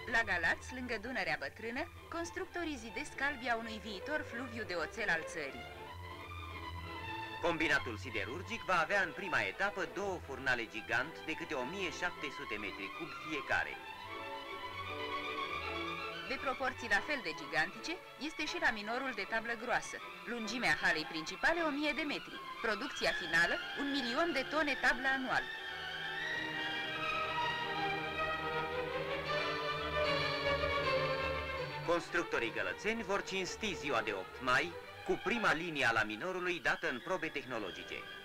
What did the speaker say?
La Galați, lângă Dunărea Bătrână, constructorii zidesc calbia unui viitor fluviu de oțel al țării. Combinatul siderurgic va avea în prima etapă 2 furnale gigant de câte 1700 metri cub fiecare. De proporții la fel de gigantice este și laminorul de tablă groasă, lungimea halei principale 1000 de metri, producția finală 1.000.000 de tone tablă anual. Constructorii gălățeni vor cinsti ziua de 8 mai cu prima linie a laminorului dată în probe tehnologice.